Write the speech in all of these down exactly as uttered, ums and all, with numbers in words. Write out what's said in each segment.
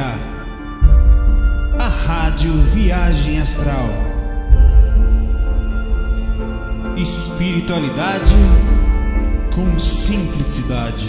Gaia, a Rádio Viagem Astral. Espiritualidade com simplicidade.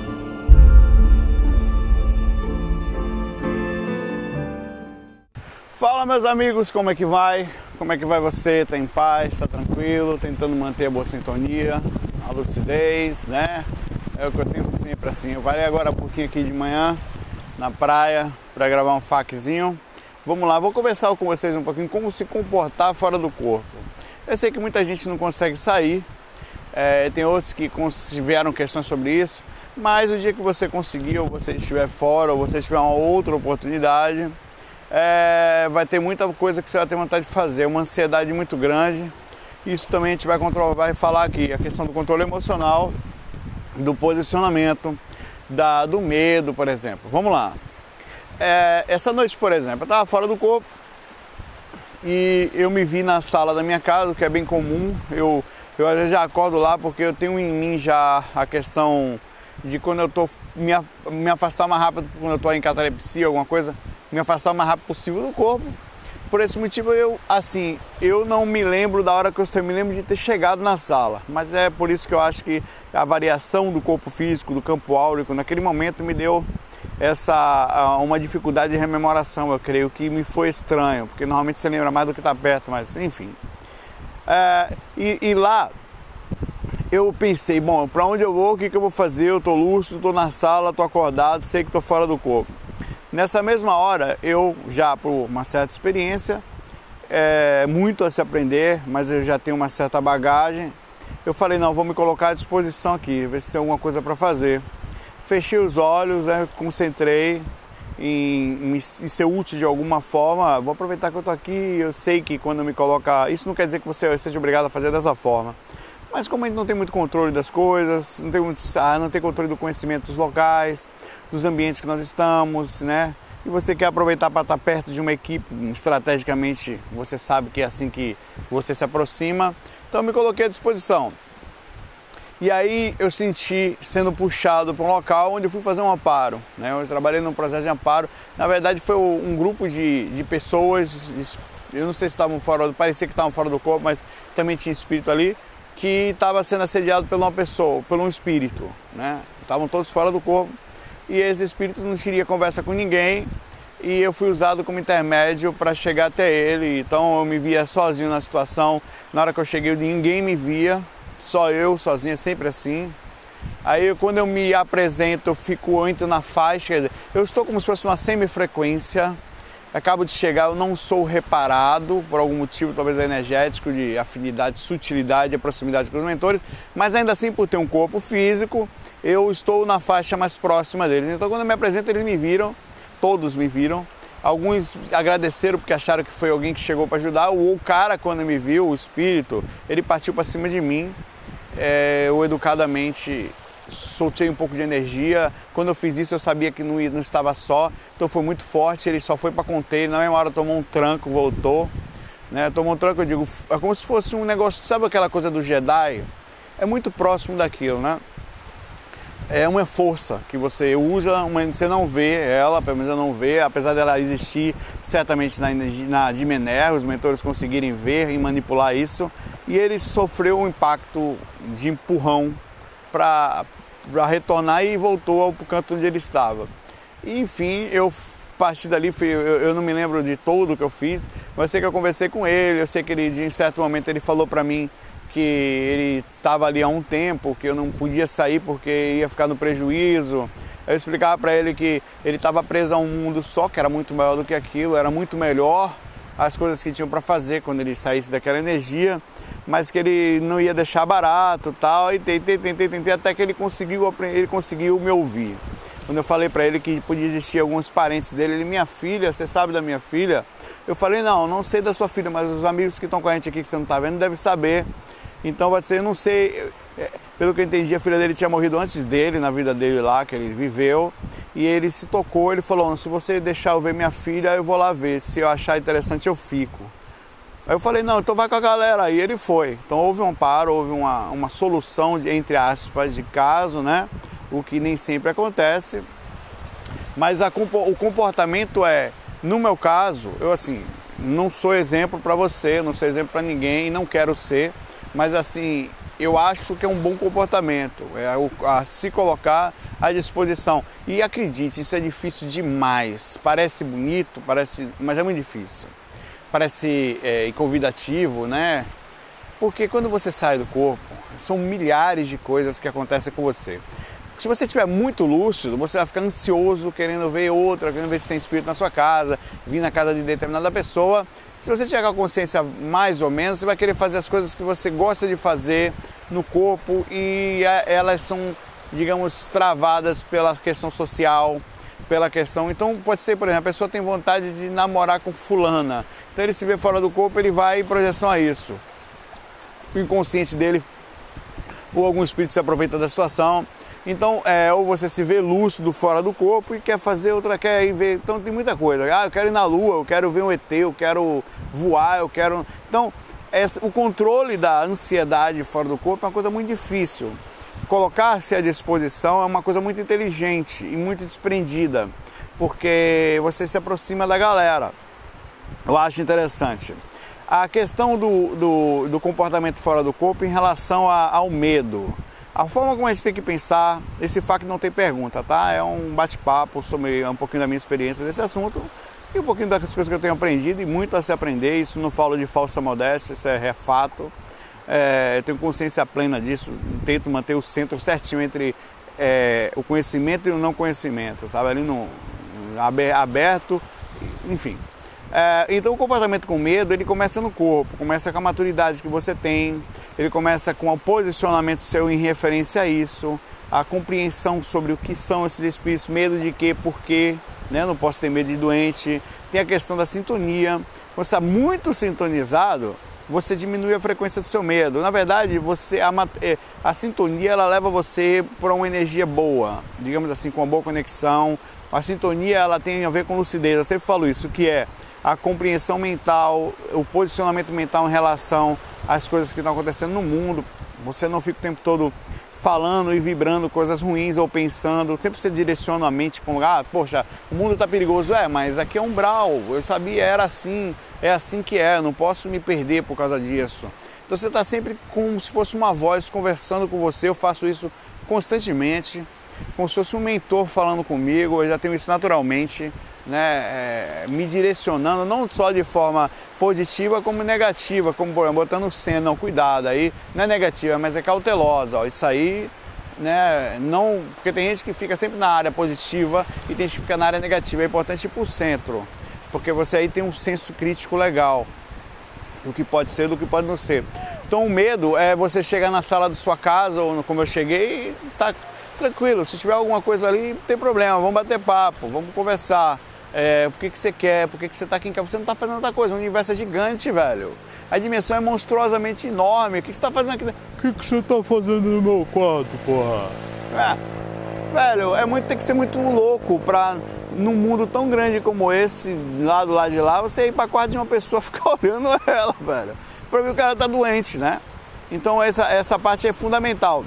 Fala, meus amigos, como é que vai? Como é que vai você? Tá em paz? Tá tranquilo? Tentando manter a boa sintonia, a lucidez, né? É o que eu tento sempre assim. Eu parei agora um pouquinho aqui de manhã na praia para gravar um faquezinho. Vamos lá, vou conversar com vocês um pouquinho como se comportar fora do corpo. Eu sei que muita gente não consegue sair, é, tem outros que tiveram questões sobre isso, mas o dia que você conseguir, ou você estiver fora, ou você tiver uma outra oportunidade, é, vai ter muita coisa que você vai ter vontade de fazer, uma ansiedade muito grande. Isso também a gente vai, controlar, vai falar aqui, a questão do controle emocional, do posicionamento, da, do medo, por exemplo. Vamos lá. É, essa noite, por exemplo, eu estava fora do corpo e eu me vi na sala da minha casa, o que é bem comum. Eu, eu às vezes já acordo lá porque eu tenho em mim já a questão de quando eu estou me, me afastar mais rápido, quando eu estou em catalepsia, alguma coisa, me afastar o mais rápido possível do corpo. Por esse motivo, eu, assim, eu não me lembro da hora que eu sei, me lembro de ter chegado na sala. Mas é por isso que eu acho que a variação do corpo físico, do campo áurico, naquele momento me deu essa, uma dificuldade de rememoração, eu creio, que me foi estranho. Porque normalmente você lembra mais do que está perto, mas enfim. É, e, e lá, eu pensei, bom, para onde eu vou, o que, que eu vou fazer? Eu estou lúcido, estou na sala, estou acordado, sei que estou fora do corpo. Nessa mesma hora, eu já por uma certa experiência, é, muito a se aprender, mas eu já tenho uma certa bagagem, eu falei, não, vou me colocar à disposição aqui, ver se tem alguma coisa para fazer. Fechei os olhos, né, concentrei em, em ser útil de alguma forma, vou aproveitar que eu estou aqui, eu sei que quando eu me colocar, isso não quer dizer que você seja obrigado a fazer dessa forma, mas como a gente não tem muito controle das coisas, não tem, muito, ah, não tem controle do conhecimento dos locais, dos ambientes que nós estamos, né? E você quer aproveitar para estar perto de uma equipe, estrategicamente você sabe que é assim que você se aproxima. Então eu me coloquei à disposição. E aí eu senti sendo puxado para um local onde eu fui fazer um amparo, né? Eu trabalhei num processo de amparo. Na verdade foi um grupo de, de pessoas, eu não sei se estavam fora, parecia que estavam fora do corpo, mas também tinha espírito ali, que estava sendo assediado por uma pessoa, por um espírito, né? Estavam todos fora do corpo. E esse espírito não queria conversa com ninguém e eu fui usado como intermédio para chegar até ele. Então eu me via sozinho na situação. Na hora que eu cheguei, ninguém me via, só eu sozinho, é sempre assim. Aí quando eu me apresento, eu fico, eu entro na faixa, quer dizer, eu estou como se fosse uma semifrequência. Acabo de chegar, eu não sou reparado por algum motivo, talvez energético, de afinidade, sutilidade, proximidade com os mentores, mas ainda assim, por ter um corpo físico, eu estou na faixa mais próxima deles. Então quando eu me apresento, eles me viram, todos me viram. Alguns agradeceram porque acharam que foi alguém que chegou para ajudar. O cara, quando me viu, o espírito, ele partiu para cima de mim. É, eu educadamente soltei um pouco de energia. Quando eu fiz isso, eu sabia que não, não estava só. Então foi muito forte, ele só foi para conter. Na mesma hora tomou um tranco, voltou. Né? Tomou um tranco, eu digo, é como se fosse um negócio, sabe aquela coisa do Jedi? É muito próximo daquilo, né? É uma força que você usa, uma, você não vê ela, pelo menos eu não vê, apesar dela existir certamente na, na Dimener, os mentores conseguirem ver e manipular isso, e ele sofreu um impacto de empurrão para retornar e voltou ao canto onde ele estava. E, enfim, eu parti dali, fui, eu, eu não me lembro de tudo que eu fiz, mas eu sei que eu conversei com ele, eu sei que ele, de em certo momento ele falou para mim que ele estava ali há um tempo, que eu não podia sair porque ia ficar no prejuízo. Eu explicava para ele que ele estava preso a um mundo só, que era muito maior do que aquilo, era muito melhor as coisas que tinham para fazer quando ele saísse daquela energia, mas que ele não ia deixar barato e tal, e tentei, tentei, tentei, até que ele conseguiu, ele conseguiu me ouvir. Quando eu falei para ele que podia existir alguns parentes dele, ele, minha filha, você sabe da minha filha? Eu falei, não, não sei da sua filha, mas os amigos que estão com a gente aqui, que você não está vendo, devem saber. Então vai ser, eu não sei, pelo que eu entendi, a filha dele tinha morrido antes dele, na vida dele lá, que ele viveu. E ele se tocou, ele falou, se você deixar eu ver minha filha, eu vou lá ver, se eu achar interessante eu fico. Aí eu falei, não, então vai com a galera, aí ele foi. Então houve um amparo, houve uma, uma solução, de, entre aspas, de caso, né? O que nem sempre acontece. Mas a, o comportamento é, no meu caso, eu assim, não sou exemplo para você, não sou exemplo para ninguém, não quero ser, mas assim, eu acho que é um bom comportamento, é o, a se colocar à disposição. E acredite, isso é difícil demais, parece bonito, parece, mas é muito difícil. Parece é, convidativo, né? Porque quando você sai do corpo, são milhares de coisas que acontecem com você. Se você estiver muito lúcido, você vai ficar ansioso, querendo ver outra, querendo ver se tem espírito na sua casa, vir na casa de determinada pessoa. Se você tiver com a consciência mais ou menos, você vai querer fazer as coisas que você gosta de fazer no corpo e elas são, digamos, travadas pela questão social, pela questão... Então pode ser, por exemplo, a pessoa tem vontade de namorar com fulana, então ele se vê fora do corpo, ele vai em projeção a isso. O inconsciente dele ou algum espírito se aproveita da situação. Então, é, ou você se vê lúcido fora do corpo e quer fazer outra, quer ir ver. Então tem muita coisa. Ah, eu quero ir na lua, eu quero ver um E T, eu quero voar, eu quero... Então, essa, o controle da ansiedade fora do corpo é uma coisa muito difícil. Colocar-se à disposição é uma coisa muito inteligente e muito desprendida, porque você se aproxima da galera. Eu acho interessante. A questão do, do, do comportamento fora do corpo em relação a, ao medo. A forma como a gente tem que pensar, esse fato não tem pergunta, tá? É um bate-papo sobre um pouquinho da minha experiência desse assunto e um pouquinho das coisas que eu tenho aprendido e muito a se aprender. Isso não falo de falsa modéstia, isso é fato. É, eu tenho consciência plena disso, tento manter o centro certinho entre é, o conhecimento e o não conhecimento, sabe? Ali no, aberto, enfim. É, então o comportamento com medo, ele começa no corpo, começa com a maturidade que você tem, ele começa com o posicionamento seu em referência a isso, a compreensão sobre o que são esses espíritos, medo de quê, por quê, né? Não posso ter medo de doente. Tem a questão da sintonia. Quando você está muito sintonizado, você diminui a frequência do seu medo. Na verdade, você, a, a sintonia ela leva você para uma energia boa, digamos assim, com uma boa conexão. A sintonia ela tem a ver com lucidez, eu sempre falo isso, que é a compreensão mental, o posicionamento mental em relação às coisas que estão acontecendo no mundo. Você não fica o tempo todo falando e vibrando coisas ruins ou pensando, sempre você direciona a mente para um lugar, ah, poxa, o mundo está perigoso, é, mas aqui é umbral, eu sabia, era assim, é assim que é, eu não posso me perder por causa disso. Então você está sempre como se fosse uma voz conversando com você, eu faço isso constantemente, como se fosse um mentor falando comigo, eu já tenho isso naturalmente, né, é, me direcionando não só de forma positiva como negativa, como por exemplo, botando cena, não, cuidado, aí não é negativa, mas é cautelosa, ó, isso aí, né, não, porque tem gente que fica sempre na área positiva e tem gente que fica na área negativa, é importante ir para o centro, porque você aí tem um senso crítico legal, do que pode ser, do que pode não ser. Então o medo é você chegar na sala da sua casa, ou como eu cheguei, tá tranquilo, se tiver alguma coisa ali, não tem problema, vamos bater papo, vamos conversar. É, por que, que você quer, por que, que você está aqui em casa, você não está fazendo outra coisa, o universo é gigante, velho. A dimensão é monstruosamente enorme, o que, que você está fazendo aqui? O que, que você está fazendo no meu quarto, porra? É, velho, é muito, tem que ser muito louco para, num mundo tão grande como esse, lá do lado de lá, você ir para quarto de uma pessoa e ficar olhando ela, velho. Para mim o cara tá doente, né? Então essa, essa parte é fundamental.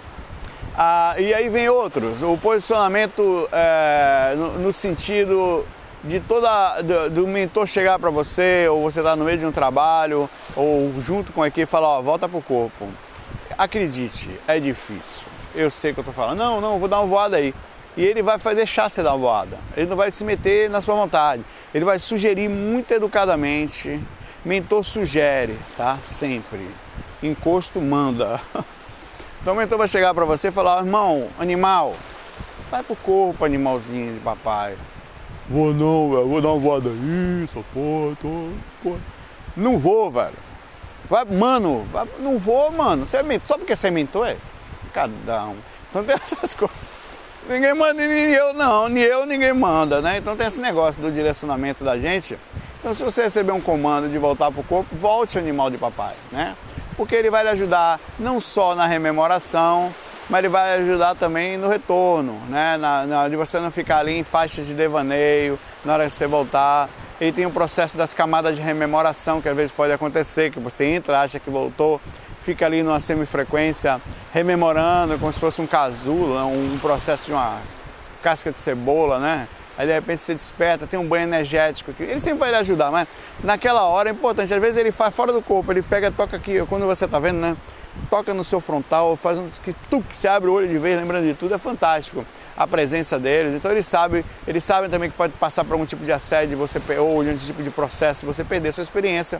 Ah, e aí vem outros, o posicionamento é, no, no sentido de toda do, do mentor chegar para você, ou você tá no meio de um trabalho, ou junto com a equipe e falar, ó, volta pro corpo. Acredite, é difícil. Eu sei que eu tô falando, não, não, vou dar uma voada aí. E ele vai deixar você dar uma voada, ele não vai se meter na sua vontade, ele vai sugerir muito educadamente. Mentor sugere, tá? Sempre. Encosto manda. Então o mentor vai chegar para você e falar, irmão, animal, vai pro corpo, animalzinho de papai. Vou não, velho, vou dar uma voada aí, só porra, tô, porra. Não vou, velho. Vai, mano, vai, não vou, mano. Você é mentor, só porque você é mentor, é? Cada um. Então tem essas coisas. Ninguém manda, nem eu não, nem eu, ninguém manda, né? Então tem esse negócio do direcionamento da gente. Então se você receber um comando de voltar pro corpo, volte, animal de papai, né? Porque ele vai lhe ajudar não só na rememoração, mas ele vai ajudar também no retorno, né? Na, na, de você não ficar ali em faixas de devaneio, na hora que você voltar. Ele tem um processo das camadas de rememoração, que às vezes pode acontecer, que você entra, acha que voltou, fica ali numa semifrequência, rememorando, como se fosse um casulo, um processo de uma casca de cebola, né? aí de repente você desperta, tem um banho energético aqui. Ele sempre vai lhe ajudar, mas naquela hora é importante. Às vezes ele faz fora do corpo, ele pega, toca aqui, quando você tá vendo, né? Toca no seu frontal, faz um que tu que se abre o olho de vez, lembrando de tudo, é fantástico a presença deles. Então eles sabem, eles sabem também que pode passar por algum tipo de assédio, você ou de um tipo de processo, você perder sua experiência.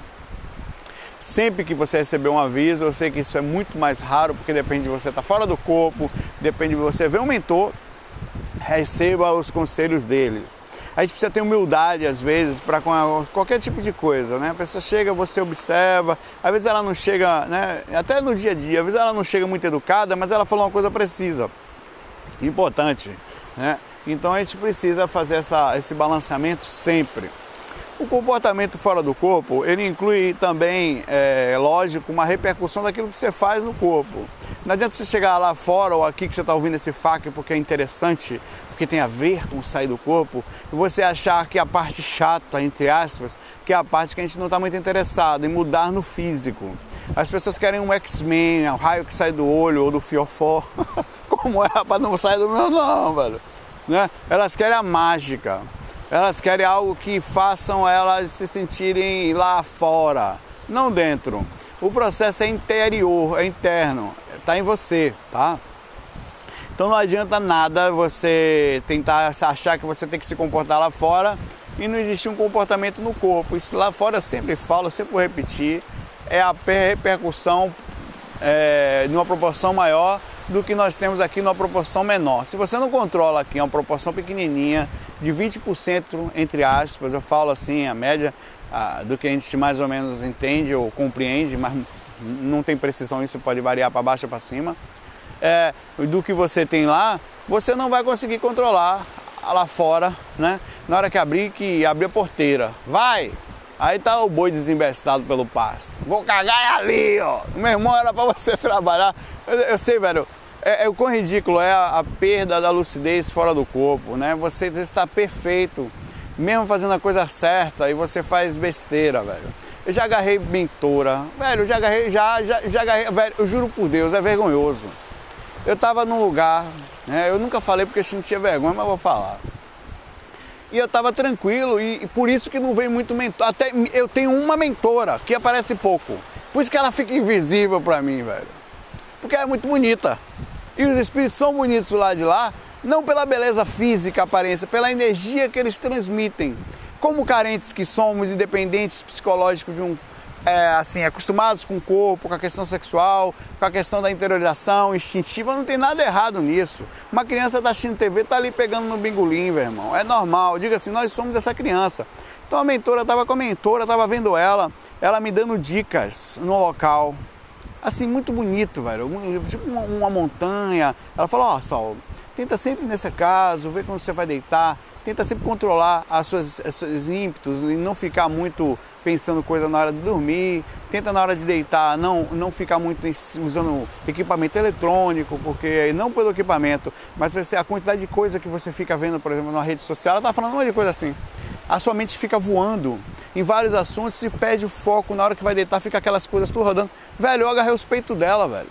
Sempre que você receber um aviso, eu sei que isso é muito mais raro, porque depende de você estar fora do corpo, depende de você ver um mentor, receba os conselhos deles. A gente precisa ter humildade, às vezes, para qualquer tipo de coisa, né? A pessoa chega, você observa, às vezes ela não chega, né? Até no dia a dia, às vezes ela não chega muito educada, mas ela falou uma coisa precisa, importante, né? Então a gente precisa fazer essa, esse balanceamento sempre. O comportamento fora do corpo, ele inclui também, é, lógico, uma repercussão daquilo que você faz no corpo. Não adianta você chegar lá fora ou aqui que você está ouvindo esse F A Q porque é interessante, porque tem a ver com sair do corpo, e você achar que a parte chata, entre aspas, que é a parte que a gente não está muito interessado, em mudar no físico. As pessoas querem um X-Men, um raio que sai do olho ou do fiofó. Como é, rapaz, não sai do meu não, velho. Né? Elas querem a mágica. Elas querem algo que façam elas se sentirem lá fora, não dentro. O processo é interior, é interno, está em você, tá? Então não adianta nada você tentar achar que você tem que se comportar lá fora e não existe um comportamento no corpo. Isso lá fora eu sempre falo, eu sempre vou repetir, é a repercussão é, numa proporção maior do que nós temos aqui numa proporção menor. Se você não controla aqui uma proporção pequenininha, de vinte por cento, entre aspas, eu falo assim, a média ah, do que a gente mais ou menos entende ou compreende, mas não tem precisão, isso pode variar para baixo ou para cima, é, do que você tem lá, você não vai conseguir controlar lá fora, né? Na hora que abrir, que abrir a porteira, vai! Aí tá o boi desembestado pelo pasto. Vou cagar ali, ó. Meu irmão, era pra você trabalhar. Eu, eu sei, velho. É, é o quão ridículo é a, a perda da lucidez fora do corpo, né? Você está perfeito, mesmo fazendo a coisa certa, e você faz besteira, velho. Eu já agarrei mentora, velho, eu já agarrei, já, já, já agarrei, velho, eu juro por Deus, é vergonhoso. Eu tava num lugar, né? Eu nunca falei porque eu sentia vergonha, mas vou falar. E eu tava tranquilo, e, e por isso que não veio muito mentor. Até eu tenho uma mentora que aparece pouco, por isso que ela fica invisível pra mim, velho. Porque é muito bonita. E os espíritos são bonitos do lado de lá, não pela beleza física, aparência, pela energia que eles transmitem. Como carentes que somos, independentes psicológicos de um, é, assim, acostumados com o corpo, com a questão sexual, com a questão da interiorização instintiva, não tem nada errado nisso. Uma criança tá assistindo T V, tá ali pegando no bingolim, meu irmão. É normal, diga assim, nós somos essa criança. Então a mentora, tava com a mentora, tava vendo ela, ela me dando dicas no local. Assim, muito bonito, velho, tipo uma, uma montanha. Ela falou, ó, oh, Saulo, tenta sempre nesse caso, ver quando você vai deitar, tenta sempre controlar as suas, os seus ímpetos e não ficar muito pensando coisa na hora de dormir, tenta na hora de deitar não, não ficar muito usando equipamento eletrônico, porque não pelo equipamento, mas a quantidade de coisa que você fica vendo, por exemplo, na rede social, ela tá falando uma de coisa assim, a sua mente fica voando em vários assuntos e perde o foco, na hora que vai deitar fica aquelas coisas tudo rodando. Velho, eu agarrei os peitos dela, velho.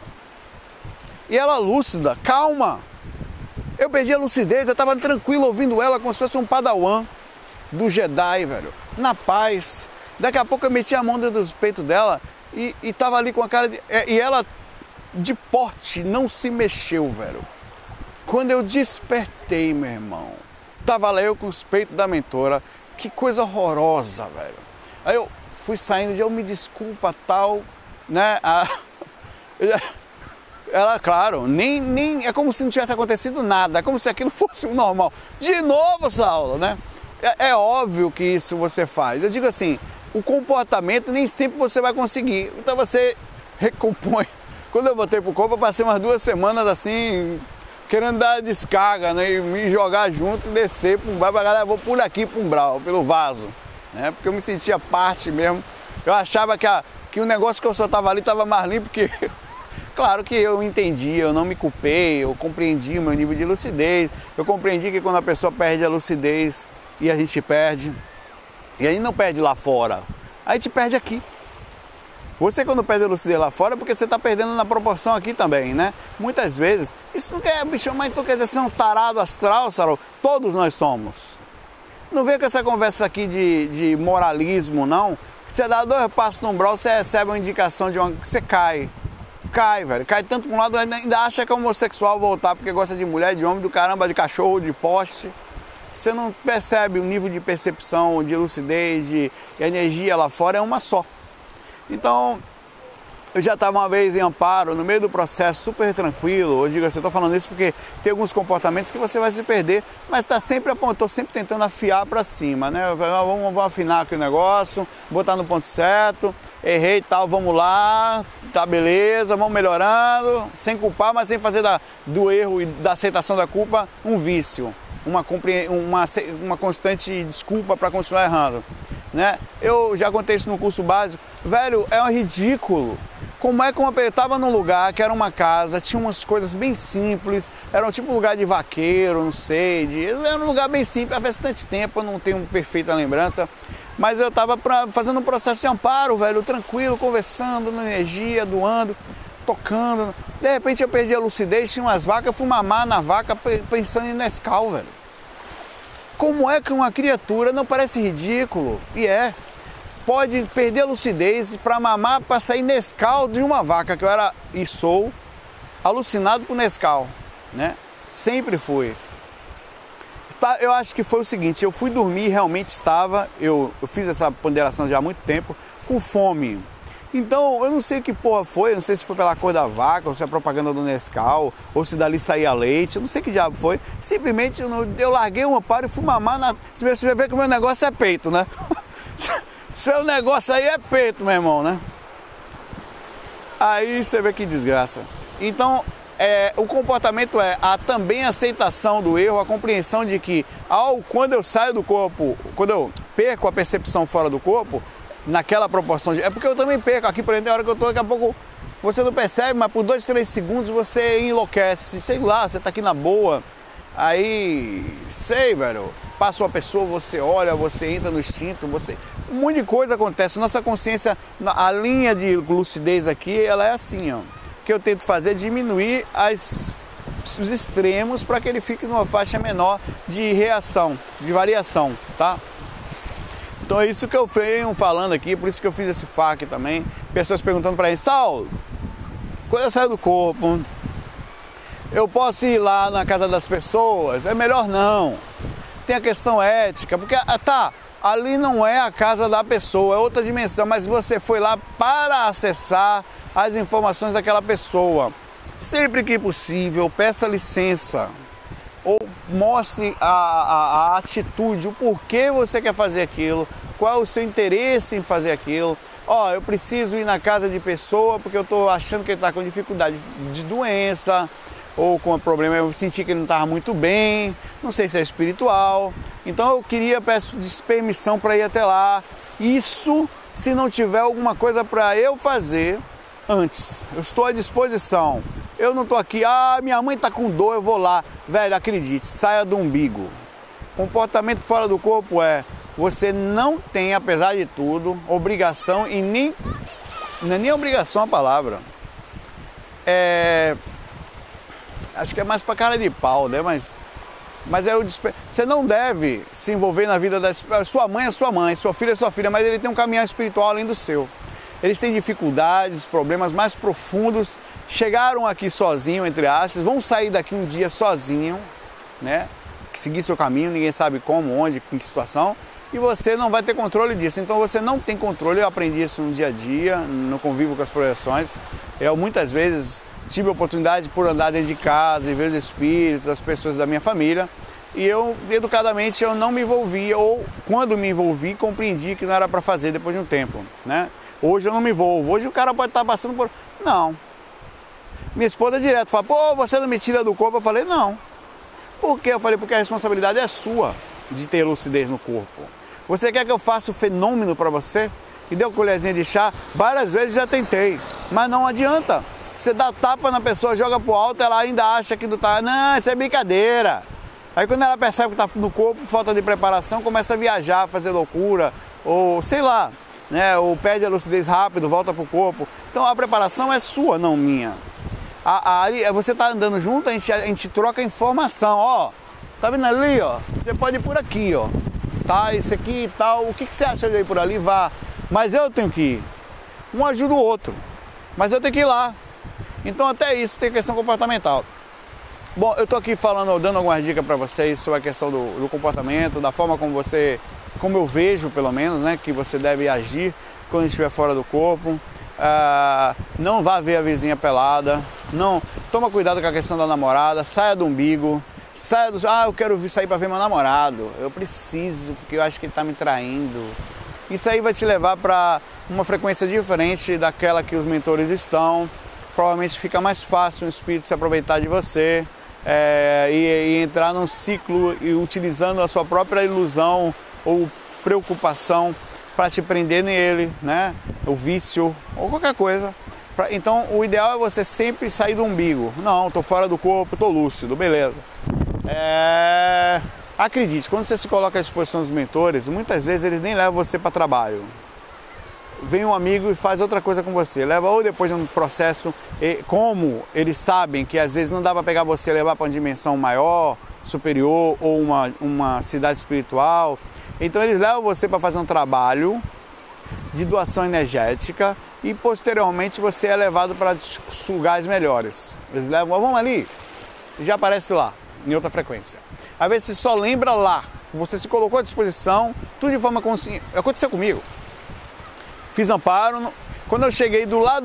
E ela lúcida, calma. Eu perdi a lucidez, eu tava tranquilo ouvindo ela como se fosse um padawan do Jedi, velho. Na paz. Daqui a pouco eu meti a mão dentro dos peitos dela e, e tava ali com a cara de... E ela, de porte, não se mexeu, velho. Quando eu despertei, meu irmão, tava lá eu com os peitos da mentora. Que coisa horrorosa, velho. Aí eu fui saindo, já eu me desculpa, tal, né? A... Ela, claro, nem, nem... É como se não tivesse acontecido nada, é como se aquilo fosse o normal. De novo, Saulo, né? É, é óbvio que isso você faz. Eu digo assim, o comportamento nem sempre você vai conseguir. Então você recompõe. Quando eu voltei pro corpo, eu passei umas duas semanas assim... querendo dar descarga, né, e me jogar junto e descer para um bar, pra galera, vou por aqui para um brau, pelo vaso, né, porque eu me sentia parte mesmo, eu achava que, a, que o negócio que eu soltava ali estava mais limpo que... Claro que eu entendi, eu não me culpei, eu compreendi o meu nível de lucidez, eu compreendi que quando a pessoa perde a lucidez e a gente perde, e a gente não perde lá fora, a gente perde aqui. Você quando perde a lucidez lá fora é porque você está perdendo na proporção aqui também, né? Muitas vezes, isso não quer, bicho, mas tu quer dizer ser um tarado astral, Sarau? Todos nós somos. Não vem com essa conversa aqui de, de moralismo, não. Você dá dois passos no umbral, você recebe uma indicação de uma... Você cai. Cai, velho. Cai tanto para um lado, ainda acha que é homossexual voltar porque gosta de mulher, de homem, do caramba, de cachorro, de poste. Você não percebe o nível de percepção, de lucidez, de energia lá fora, é uma só. Então, eu já estava uma vez em Amparo, no meio do processo, super tranquilo. Eu digo assim, eu estou falando isso porque tem alguns comportamentos que você vai se perder, mas está sempre apontou, sempre tentando afiar para cima, né? Vamos, vamos afinar aqui o negócio, botar no ponto certo. Errei e tal, vamos lá, tá beleza, vamos melhorando, sem culpar, mas sem fazer da, do erro e da aceitação da culpa um vício, uma, uma, uma constante desculpa para continuar errando, né? Eu já contei isso no curso básico, velho, é um ridículo. Como é que uma pessoa estava num lugar que era uma casa, tinha umas coisas bem simples, era um tipo lugar de vaqueiro, não sei, de, era um lugar bem simples, há bastante tempo, eu não tenho uma perfeita lembrança. Mas eu estava fazendo um processo de amparo, velho, tranquilo, conversando, na energia, doando, tocando. De repente eu perdi a lucidez, tinha umas vacas, eu fui mamar na vaca pensando em Nescau, velho. Como é que uma criatura, não parece ridículo? E é. Pode perder a lucidez para mamar, para sair Nescau de uma vaca, que eu era e sou alucinado por Nescau, né? Sempre fui. Eu acho que foi o seguinte, eu fui dormir, realmente estava, eu, eu fiz essa ponderação já há muito tempo, com fome. Então, eu não sei o que porra foi, não sei se foi pela cor da vaca, ou se é propaganda do Nescau, ou se dali saía leite, eu não sei que diabo foi. Simplesmente eu, eu larguei um amparo e fui mamar na... Você vai ver que o meu negócio é peito, né? Seu negócio aí é peito, meu irmão, né? Aí você vê que desgraça. Então... É, o comportamento é a também aceitação do erro, a compreensão de que ao, quando eu saio do corpo, quando eu perco a percepção fora do corpo, naquela proporção de... É porque eu também perco, aqui por exemplo, tem hora que eu tô, daqui a pouco você não percebe, mas por dois, três segundos você enlouquece, sei lá, você tá aqui na boa, aí, sei, velho, passa uma pessoa, você olha, você entra no instinto, você... Um monte de coisa acontece, nossa consciência, a linha de lucidez aqui, ela é assim, ó. Que eu tento fazer é diminuir as, os extremos para que ele fique numa faixa menor de reação, de variação, tá? Então é isso que eu venho falando aqui, por isso que eu fiz esse F A Q também. Pessoas perguntando para ele, Saulo, quando eu saio do corpo, eu posso ir lá na casa das pessoas? É melhor não. Tem a questão ética, porque, tá, ali não é a casa da pessoa, é outra dimensão, mas você foi lá para acessar as informações daquela pessoa. Sempre que possível, peça licença ou mostre a, a, a atitude, o porquê você quer fazer aquilo, qual é o seu interesse em fazer aquilo. Ó, oh, eu preciso ir na casa de pessoa porque eu estou achando que ele está com dificuldade de doença ou com problema, eu senti que ele não estava muito bem, não sei se é espiritual, então eu queria, peço permissão para ir até lá. Isso se não tiver alguma coisa para eu fazer antes, eu estou à disposição. Eu não estou aqui, ah, minha mãe está com dor, eu vou lá. Velho, acredite, saia do umbigo. Comportamento fora do corpo é, você não tem, apesar de tudo, obrigação e nem, não é nem obrigação a palavra. É, acho que é mais para cara de pau, né? Mas, mas é o despe... você não deve se envolver na vida da sua mãe, é sua mãe, sua filha é sua filha, mas ele tem um caminhar espiritual além do seu. Eles têm dificuldades, problemas mais profundos, chegaram aqui sozinho, entre aspas, vão sair daqui um dia sozinho, né? Seguir seu caminho, ninguém sabe como, onde, em que situação, e você não vai ter controle disso. Então você não tem controle, eu aprendi isso no dia a dia, no convívio com as projeções. Eu muitas vezes tive a oportunidade por andar dentro de casa e ver os espíritos, as pessoas da minha família, e eu, educadamente, eu não me envolvi, ou quando me envolvi, compreendi que não era para fazer depois de um tempo, né? Hoje eu não me envolvo, hoje o cara pode estar passando por... Não. Minha esposa direto fala, pô, você não me tira do corpo? Eu falei, não. Por quê? Eu falei, porque a responsabilidade é sua de ter lucidez no corpo. Você quer que eu faça o fenômeno para você? E deu colherzinha de chá? Várias vezes já tentei, mas não adianta. Você dá tapa na pessoa, joga pro alto, ela ainda acha que não tá... Não, isso é brincadeira. Aí quando ela percebe que tá no corpo, falta de preparação, começa a viajar, fazer loucura, ou sei lá... Né, ou perde a lucidez rápido, volta pro corpo. Então a preparação é sua, não minha. A, a, você tá andando junto, a gente, a gente troca informação, ó. Tá vendo ali, ó? Você pode ir por aqui, ó. tá, esse aqui e tal, o que, que você acha de ir por ali? Vá. Mas eu tenho que ir. Um ajuda o outro. Mas eu tenho que ir lá. Então até isso tem questão comportamental. Bom, eu tô aqui falando, dando algumas dicas para vocês sobre a questão do, do comportamento, da forma como você, como eu vejo pelo menos, né, que você deve agir quando estiver fora do corpo. Ah, não vá ver a vizinha pelada, não, toma cuidado com a questão da namorada, saia do umbigo, saia do, ah, eu quero sair para ver meu namorado, eu preciso, porque eu acho que ele está me traindo. Isso aí vai te levar para uma frequência diferente daquela que os mentores estão. Provavelmente fica mais fácil o espírito se aproveitar de você é, e, e entrar num ciclo e utilizando a sua própria ilusão ou preocupação para te prender nele, né? O vício ou qualquer coisa. Então o ideal é você sempre sair do umbigo. Não, estou fora do corpo, estou lúcido, beleza. É... Acredite, quando você se coloca à disposição dos mentores, muitas vezes eles nem levam você para trabalho. Vem um amigo e faz outra coisa com você, leva ou depois de um processo, como eles sabem que às vezes não dá para pegar você e levar para uma dimensão maior, superior ou uma, uma cidade espiritual, então eles levam você para fazer um trabalho de doação energética e posteriormente você é levado para lugares melhores. Eles levam, oh, vamos ali, e já aparece lá, em outra frequência. Às vezes você só lembra lá, você se colocou à disposição, tudo de forma consciente. Aconteceu comigo. Fiz amparo, quando eu cheguei do lado,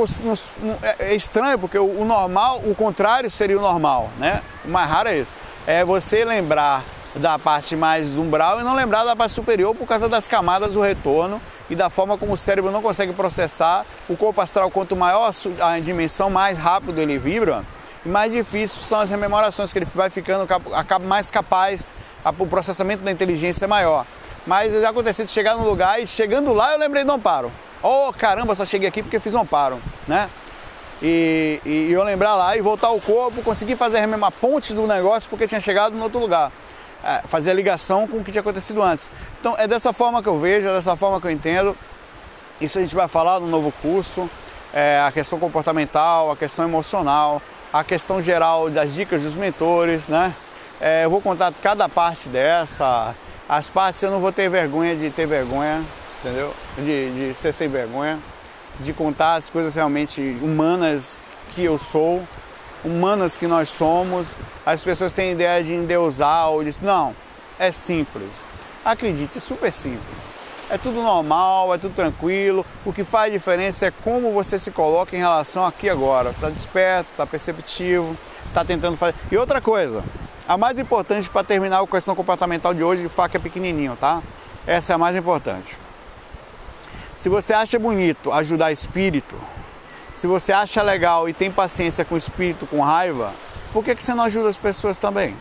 é estranho, porque o normal, o contrário seria o normal, né? O mais raro é isso. É você lembrar da parte mais do umbral e não lembrar da parte superior por causa das camadas do retorno e da forma como o cérebro não consegue processar. O corpo astral, quanto maior a dimensão, mais rápido ele vibra e mais difícil são as rememorações, que ele vai ficando mais capaz, o processamento da inteligência é maior. Mas já aconteceu de chegar no lugar e chegando lá eu lembrei do amparo. Oh, caramba, só cheguei aqui porque fiz um amparo, né? E, e eu lembrar lá e voltar ao corpo, conseguir fazer a ponte do negócio porque tinha chegado no outro lugar. É, fazer a ligação com o que tinha acontecido antes. Então é dessa forma que eu vejo, é dessa forma que eu entendo. Isso a gente vai falar no novo curso. É, a questão comportamental, a questão emocional, a questão geral das dicas dos mentores, né? É, eu vou contar cada parte dessa. As partes eu não vou ter vergonha de ter vergonha, entendeu? De, de ser sem vergonha, de contar as coisas realmente humanas que eu sou, humanas que nós somos. As pessoas têm ideia de endeusar ou de... Não, é simples. Acredite, é super simples. É tudo normal, é tudo tranquilo. O que faz diferença é como você se coloca em relação aqui agora. Você está desperto, está perceptivo, está tentando fazer... E outra coisa... A mais importante para terminar a questão comportamental de hoje, de faca é pequenininho, tá? Essa é a mais importante. Se você acha bonito ajudar espírito, se você acha legal e tem paciência com espírito com raiva, por que, que você não ajuda as pessoas também?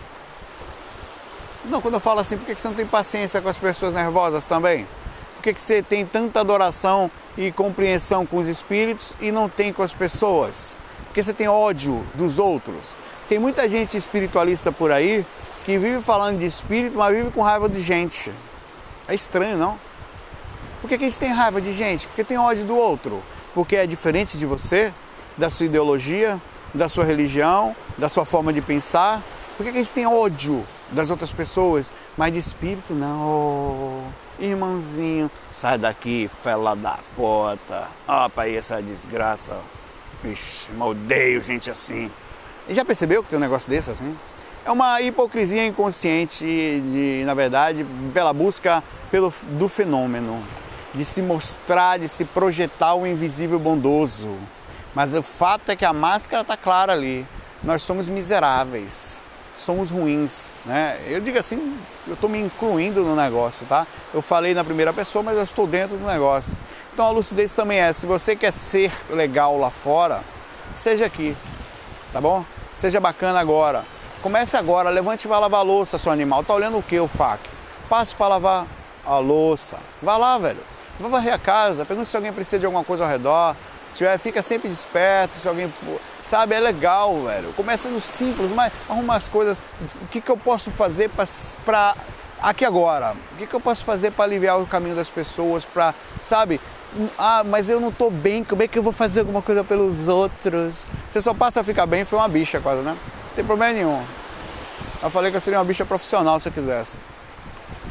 Não, quando eu falo assim, por que, que você não tem paciência com as pessoas nervosas também? Por que, que você tem tanta adoração e compreensão com os espíritos e não tem com as pessoas? Porque você tem ódio dos outros. Tem muita gente espiritualista por aí que vive falando de espírito, mas vive com raiva de gente. É estranho, não? Por que que a gente tem raiva de gente? Porque tem ódio do outro. Porque é diferente de você, da sua ideologia, da sua religião, da sua forma de pensar. Por que que a gente tem ódio das outras pessoas, mas de espírito não? Oh, irmãozinho, sai daqui, fela da puta. Ó, pra aí essa desgraça. Ixi, eu odeio gente assim. E já percebeu que tem um negócio desse assim? É uma hipocrisia inconsciente, de, na verdade, pela busca pelo, do fenômeno, de se mostrar, de se projetar o invisível bondoso. Mas o fato é que a máscara está clara ali. Nós somos miseráveis, somos ruins, né? Eu digo assim, eu estou me incluindo no negócio, tá? Eu falei na primeira pessoa, mas eu estou dentro do negócio. Então a lucidez também é, se você quer ser legal lá fora, seja aqui. Tá bom? Seja bacana agora. Comece agora, levante e vá lavar a louça, seu animal. Tá olhando o que, o F A Q? Passe para lavar a louça. Vá lá, velho. Vá varrer a casa. Pergunte se alguém precisa de alguma coisa ao redor. Se tiver, fica sempre desperto. Se alguém... Sabe, é legal, velho. Começa no simples, mas arruma as coisas. O que, que eu posso fazer para... Aqui agora. O que, que eu posso fazer para aliviar o caminho das pessoas? Para, sabe... Ah, mas eu não tô bem, como é que eu vou fazer alguma coisa pelos outros? Você só passa a ficar bem, foi uma bicha quase, né? Não tem problema nenhum. Eu falei que eu seria uma bicha profissional se eu quisesse. Se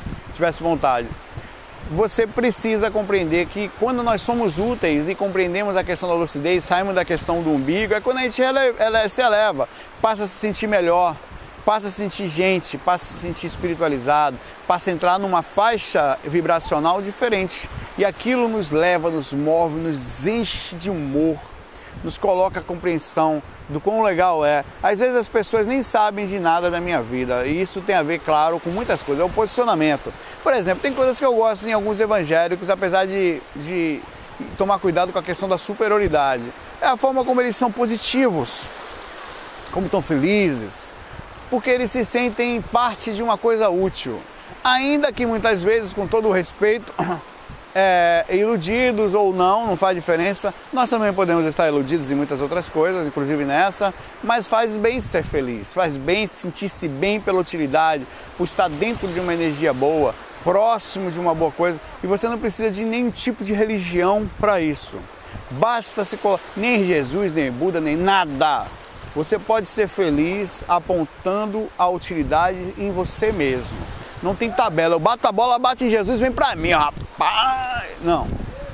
tivesse vontade. Você precisa compreender que quando nós somos úteis e compreendemos a questão da lucidez, saímos da questão do umbigo, é quando a gente ele, ele, se eleva, passa a se sentir melhor, passa a se sentir gente, passa a se sentir espiritualizado, passa a entrar numa faixa vibracional diferente. E aquilo nos leva, nos move, nos enche de humor, nos coloca a compreensão do quão legal é. Às vezes as pessoas nem sabem de nada da minha vida, e isso tem a ver, claro, com muitas coisas, é o posicionamento. Por exemplo, tem coisas que eu gosto em alguns evangélicos, apesar de, de tomar cuidado com a questão da superioridade. É a forma como eles são positivos, como estão felizes, porque eles se sentem parte de uma coisa útil. Ainda que muitas vezes, com todo o respeito, é, iludidos ou não, não faz diferença. Nós também podemos estar iludidos em muitas outras coisas, inclusive nessa, mas faz bem ser feliz, faz bem sentir-se bem pela utilidade, por estar dentro de uma energia boa, próximo de uma boa coisa, e você não precisa de nenhum tipo de religião para isso. Basta se colocar, nem Jesus, nem Buda, nem nada. Você pode ser feliz apontando a utilidade em você mesmo. Não tem tabela, eu bato a bola, bate em Jesus, vem pra mim, rapaz. Não.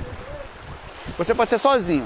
Você pode ser sozinho,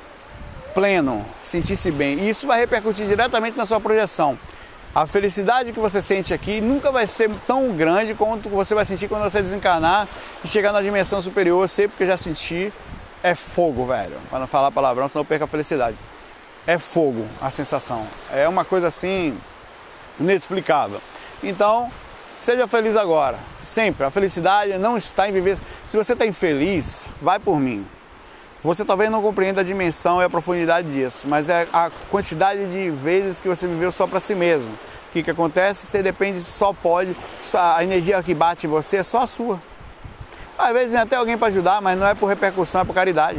pleno, sentir-se bem. E isso vai repercutir diretamente na sua projeção. A felicidade que você sente aqui nunca vai ser tão grande quanto você vai sentir quando você desencarnar e chegar na dimensão superior. Eu sei porque já senti. É fogo, velho. Para não falar palavrão, senão eu perco a felicidade. É fogo a sensação. É uma coisa assim inexplicável. Então, seja feliz agora. Sempre. A felicidade não está em viver. Se você está infeliz, vai por mim. Você talvez não compreenda a dimensão e a profundidade disso, mas é a quantidade de vezes que você viveu só para si mesmo. O que, que acontece? Você depende, só pode, a energia que bate em você é só a sua. Às vezes vem até alguém para ajudar, mas não é por repercussão, é por caridade.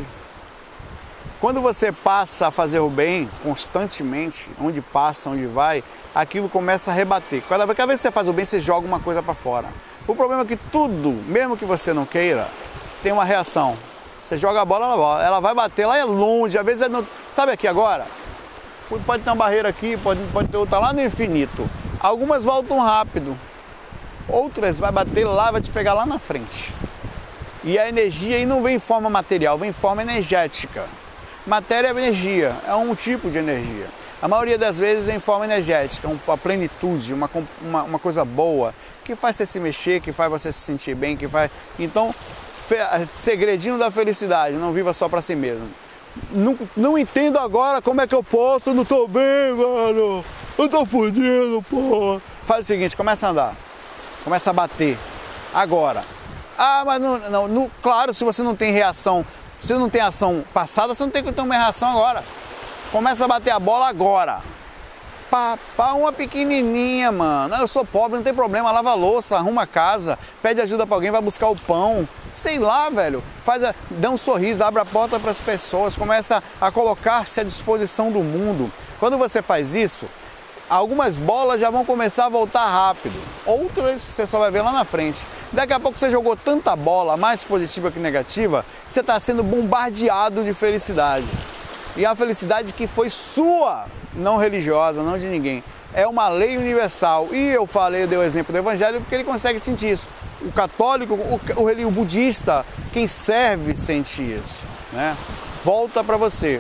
Quando você passa a fazer o bem constantemente, onde passa, onde vai, aquilo começa a rebater. Cada vez que você faz o bem, você joga uma coisa para fora. O problema é que tudo, mesmo que você não queira, tem uma reação. Você joga a bola, ela vai bater lá é longe, às vezes é no... Sabe aqui agora? Pode ter uma barreira aqui, pode, pode ter outra lá no infinito. Algumas voltam rápido, outras vai bater lá, vai te pegar lá na frente. E a energia aí não vem em forma material, vem em forma energética. Matéria é energia, é um tipo de energia. A maioria das vezes vem em forma energética, uma plenitude, uma, uma, uma coisa boa, que faz você se mexer, que faz você se sentir bem, que faz... Então... segredinho da felicidade, não viva só pra si mesmo. Não, não entendo agora como é que eu posso, eu não tô bem, velho. Eu tô fudido, porra. Faz o seguinte, começa a andar. Começa a bater. Agora. Ah, mas não, não, não, claro, se você não tem reação, se você não tem ação passada, você não tem que ter uma reação agora. Começa a bater a bola agora. Pá, pá, uma pequenininha, mano. Eu sou pobre, não tem problema, lava a louça, arruma a casa, pede ajuda pra alguém, vai buscar o pão. Sei lá, velho, faz a, dá um sorriso, abre a porta para as pessoas, começa a colocar-se à disposição do mundo. Quando você faz isso, algumas bolas já vão começar a voltar rápido, outras você só vai ver lá na frente. Daqui a pouco você jogou tanta bola, mais positiva que negativa, que você está sendo bombardeado de felicidade. E a felicidade que foi sua, não religiosa, não de ninguém. É uma lei universal. E eu falei, eu dei o exemplo do evangelho porque ele consegue sentir isso. O católico, o, o, o budista, quem serve sente isso, né? Volta para você.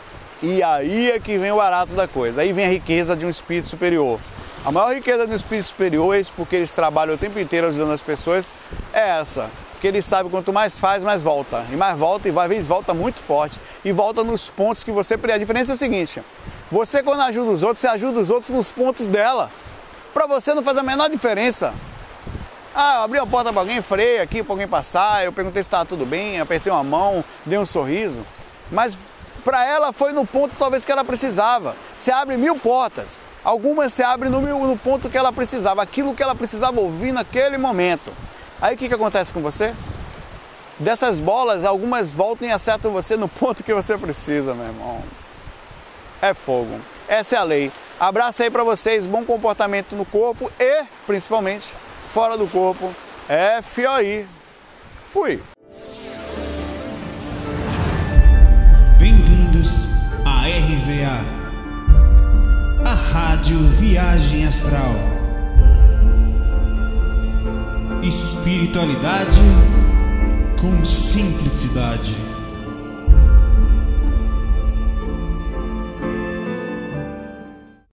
E aí é que vem o barato da coisa. Aí vem a riqueza de um espírito superior. A maior riqueza de um espírito superior, é isso porque eles trabalham o tempo inteiro ajudando as pessoas, é essa. Porque eles sabem quanto mais faz, mais volta. E mais volta, e às vezes volta muito forte. E volta nos pontos que você... A diferença é a seguinte. Você quando ajuda os outros, você ajuda os outros nos pontos dela. Para você não faz a menor diferença. Ah, eu abri a porta para alguém, freio aqui para alguém passar, eu perguntei se estava tudo bem, apertei uma mão, dei um sorriso. Mas para ela foi no ponto talvez que ela precisava. Você abre mil portas, algumas você abre no, no ponto que ela precisava, aquilo que ela precisava ouvir naquele momento. Aí o que, que acontece com você? Dessas bolas, algumas voltam e acertam você no ponto que você precisa, meu irmão. É fogo. Essa é a lei. Abraço aí para vocês, bom comportamento no corpo e, principalmente, fora do corpo. É fio aí. Fui. Bem-vindos a R V A, a Rádio Viagem Astral. espiritualidade com simplicidade.